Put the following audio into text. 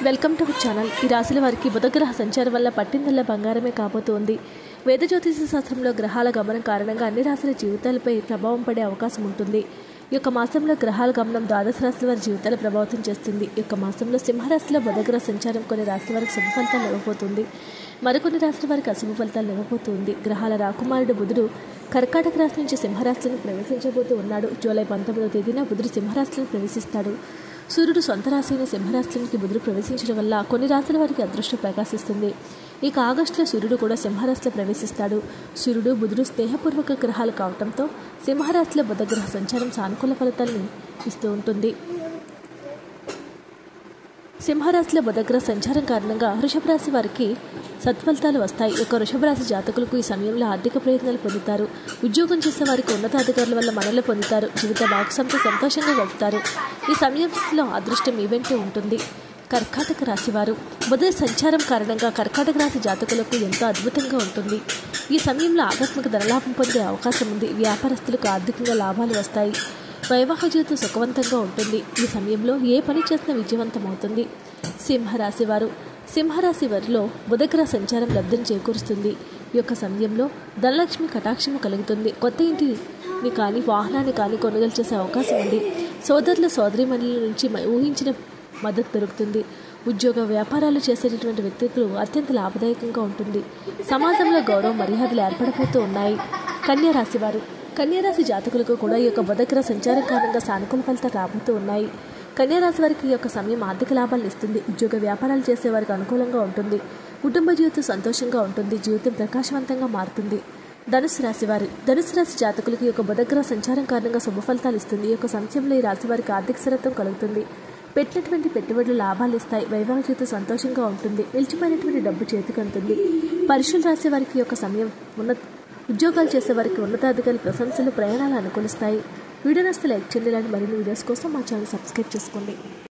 Welcome to our channel. ఈ రాశుల వారికి బుధగ్రహ సంచారం వల్ల పట్టిందల్లా బంగారమే కాబోతోంది. వేద జ్యోతిష శాస్త్రంలో గ్రహాల గమనం కారణంగా అన్ని రాశుల జీవితాలపై ప్రభావం పడే అవకాశం ఉంటుంది. ఈ యొక్క మాసంలో గ్రహాల గమనం ద్వాదశ రాశుల వారి జీవితాలు ప్రభావితం చేస్తుంది. ఈ యొక్క మాసంలో సింహరాశిలో బుధగ్రహ సంచారం కొన్ని రాశుల వారికి శుభ ఫలితాలు ఇవ్వబోతుంది, మరికొన్ని రాశుల వారికి అశుభ ఫలితాలు ఇవ్వబోతుంది. గ్రహాల రాకుమారుడు బుధుడు కర్కాటక రాశి నుంచి సింహరాశిని ప్రవేశించబోతూ ఉన్నాడు. జూలై 19వ తేదీన బుధుడు సింహరాశిని ప్రవేశిస్తాడు. సూర్యుడు సొంత రాశిని సింహరాశిలోకి బుధుడు ప్రవేశించడం వల్ల కొన్ని రాశుల వారికి అదృష్టం ప్రకాశిస్తుంది. ఇక ఆగస్టులో సూర్యుడు కూడా సింహరాశిలో ప్రవేశిస్తాడు. సూర్యుడు బుధుడు స్నేహపూర్వక గ్రహాలు కావడంతో సింహరాశిలో బుధగ్రహ సంచారం సానుకూల ఫలితాలను ఇస్తూ ఉంటుంది. సింహరాశిలో బుధగ్రహ సంచారం కారణంగా వృషభ రాశి వారికి సత్ఫలితాలు వస్తాయి. ఈ యొక్క వృషభ రాశి జాతకులకు ఈ సమయంలో ఆర్థిక ప్రయోజనాలు పొందుతారు. ఉద్యోగం చేసే వారికి ఉన్నతాధికారుల వల్ల మనలు పొందుతారు. జీవిత భాగస్వామితో సంతోషంగా గడుపుతారు. ఈ సమయంలో అదృష్టం మీ వెంటే ఉంటుంది. కర్కాటక రాశి వారు బుధ సంచారం కారణంగా కర్కాటక రాశి జాతకులకు ఎంతో అద్భుతంగా ఉంటుంది. ఈ సమయంలో ఆకస్మిక ధనలాభం పొందే అవకాశం ఉంది. వ్యాపారస్తులకు ఆర్థికంగా లాభాలు వస్తాయి. వైవాహిక జీవితం సుఖవంతంగా ఉంటుంది. ఈ సమయంలో ఏ పని చేసినా విజయవంతమవుతుంది. సింహరాశి వారిలో బుధగ్రహ సంచారం లబ్ధిని చేకూరుస్తుంది. ఈ యొక్క సమయంలో ధనలక్ష్మి కటాక్షము కలుగుతుంది. కొత్త ఇంటిని కానీ వాహనాన్ని కానీ కొనుగోలు చేసే అవకాశం ఉంది. సోదరుల సోదరీమణుల నుంచి ఊహించిన మద్దతు దొరుకుతుంది. ఉద్యోగ వ్యాపారాలు చేసేటటువంటి వ్యక్తులకు అత్యంత లాభదాయకంగా ఉంటుంది. సమాజంలో గౌరవ మర్యాదలు ఏర్పడబోతూ ఉన్నాయి. కన్యారాశి జాతకులకు కూడా ఈ యొక్క బుధగ్రహ సంచారం కారణంగా సానుకూల ఫలితాలు రాబోతూ ఉన్నాయి. కన్యారాశి వారికి ఈ యొక్క సమయం ఆర్థిక లాభాలు ఇస్తుంది. ఉద్యోగ వ్యాపారాలు చేసే వారికి అనుకూలంగా ఉంటుంది. కుటుంబ జీవితం సంతోషంగా ఉంటుంది. జీవితం ప్రకాశవంతంగా మారుతుంది. ధనుసు రాశి జాతకులకు ఈ యొక్క బుధగ్రహ సంచారం కారణంగా శుభ ఫలితాలు ఇస్తుంది. ఈ యొక్క సమయంలో ఈ రాశి వారికి ఆర్థిక స్థిరత్వం కలుగుతుంది. పెట్టినటువంటి పెట్టుబడులు లాభాలు ఇస్తాయి. వైవాహిక జీవితం సంతోషంగా ఉంటుంది. నిలిచిపోయినటువంటి డబ్బు చేతికి అందుతుంది. పరీక్షలు రాసే వారికి ఈ యొక్క సమయం ఉద్యోగాలు చేసే వారికి ఉన్నతాధికారుల ప్రశంసలు ప్రయాణాలు అనుకూలిస్తాయి. వీడియో నచ్చితే లైక్ చేయండి. ఇలాంటి మరిన్ని వీడియోస్ కోసం మా ఛానల్ సబ్స్క్రైబ్ చేసుకోండి.